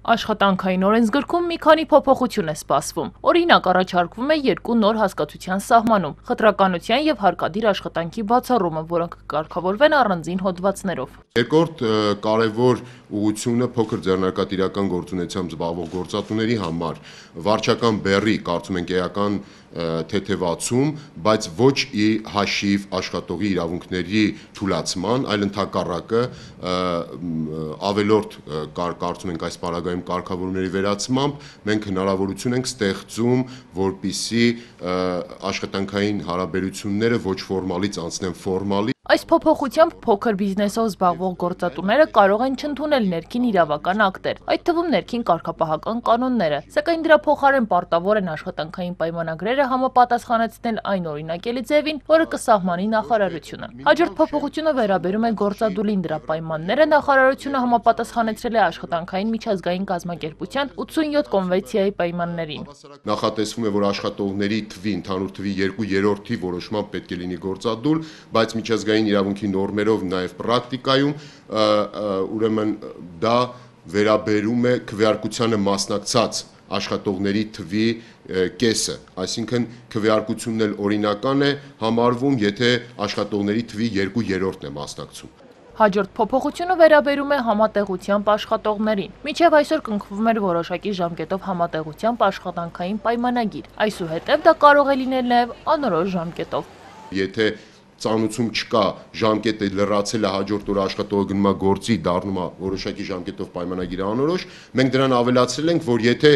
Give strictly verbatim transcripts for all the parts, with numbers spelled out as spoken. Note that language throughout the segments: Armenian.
Աշխատանքային օրենսգրքում մի քանի փոփոխություն է սպասվում։ Օրինակ, առաջարկվում է երկու նոր հասկացության սահմանում՝ խտրականության եւ հարկադիր աշխատանքի բացառումը, որոնք կկարգավորվեն առանձին հոդվածներով։ Երկրորդ կարևոր ուղղությունը փոքր ձեռնարկատիրական գործունեությամբ զբաղվող գործատուների համար վարչական բեռի, կարծում ենք էական թեթևացում, բայց ոչ ի հաշիվ աշխատողի իրավունքների թուլացման, այլ ընդհակառակը ավելորդ կարծում ենք այս պարագայում կարգավորումների վերացմամբ մենք հնարավորություն ենք ստեղծում, որպիսի աշխատանքային հարաբերությունները ոչ ֆորմալից անցնեն ֆորմալի։ Այս փոփոխությամբ փոքր բիզնեսով զբաղվող գործատուները կարող են չընդունել ներքին իրավական ակտեր, այդ թվում ներքին կարգապահական կանոնները, սակայն դրա փոխարեն պարտավոր են աշխատանքային պայմանագրերը համապատասխանեցնել այն օրինակելի ձևին, որը կսահմանի նախարարությունը։ Հաջորդ փոփոխությունը վերաբերում է գործադուլին, դրա պայմանները նախարարությունը համապատասխանեցրել է աշխատանքային միջազգային կազմակերպության ութսունյոթ կոնվենցիայի պայմաններին։ Նախատեսվում է, որ աշխատողների թվի, ընդհանուր թվի երկու երրորդի որոշմամբ պետք է լինի գործադուլ, բայց միջազգային իրավունքի նորմերով նաև պրակտիկայում ուրեմն դա վերաբերում է քվեարկությանը մասնակցած աշխատողների թվի կեսը, այսինքն քվեարկությունն էլ օրինական է համարվում, եթե աշխատողների թվի երկու երրորդն է մասնակցում։ Հաջորդ փոփոխությունը վերաբերում է համատեղությամբ աշխատողներին։ Մինչև այսօր կնքվում էր որոշակի ժամկետով համատեղությամբ աշխատանքային պայմանագիր, այսուհետև դա կարող է լինել նաև անորոշ ժամկետով։ Եթե ծանուցում չկա, ժամկետը լրացել է, հաջորդ օրը աշխատողը գնում է գործի, դառնում է որոշակի ժամկետով պայմանագիրը անորոշ, մենք դրան ավելացրել ենք, որ եթե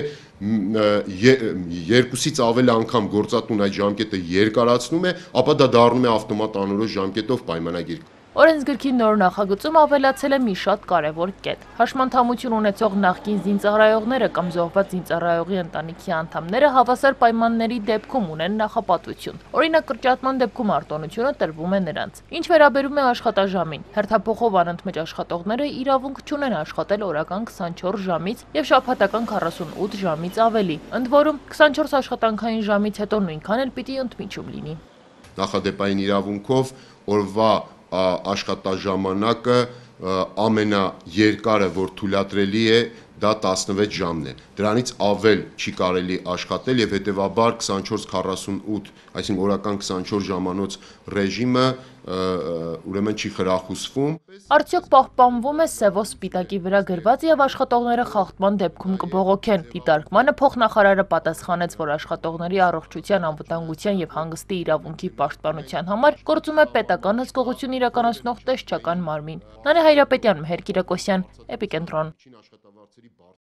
երկուսից ավել անգամ գործատուն այդ ժամկետը երկարացնում է, ապա դա դառնում է ավտոմատ անորոշ ժամկետով պայմանագիր։ Օրենսգրքի նոր նախագծում ավելացել է մի շատ կարևոր կետ։ Հաշմանդամություն ունեցող նախկին զինծառայողները կամ զոհված զինծառայողի ընտանիքի անդամները հավասար պայմանների դեպքում ունեն նախապատվություն։ Օրինակ, կրճատման դեպքում արտոնությունը տրվում է նրանց։ Ինչ վերաբերում է աշխատաժամին, հերթափոխով անընդմեջ աշխատողները իրավունք չունեն աշխատել օրական քսանչորս ժամից եւ շաբաթական քառասունութ ժամից ավելի։ Ընդ որում, քսանչորս աշխատանքային ժամից հետո նույնքան էլ պիտի ընդմիջում լինի։ Նախադեպային իրավունքով օրվա աշխատաժամանակը ամենաերկարը, որ թույլատրելի է, դա տասնվեց ժամն է։ Դրանից ավել չի կարելի աշխատել եւ հետեւաբար քսանչորս քառասունութ, այսինքն օրական քսանչորս ժամանոց ռեժիմը ուրեմն չի խրախուսվում։ Արդյոք պահպանվում է սևով սպիտակի վրա գրված եւ աշխատողները խախտման դեպքում կբողոքեն։ Դիտարկմանը փոխնախարարը պատասխանեց, որ աշխատողների առողջության, անվտանգության եւ հանգստի իրավունքի պաշտպանության համար գործում է պետական հսկողություն իրականացնող տեսչական մարմին։ Նանե Հայրապետյան, Մհեր Կիրակոսյան, Էպիկենտրոն։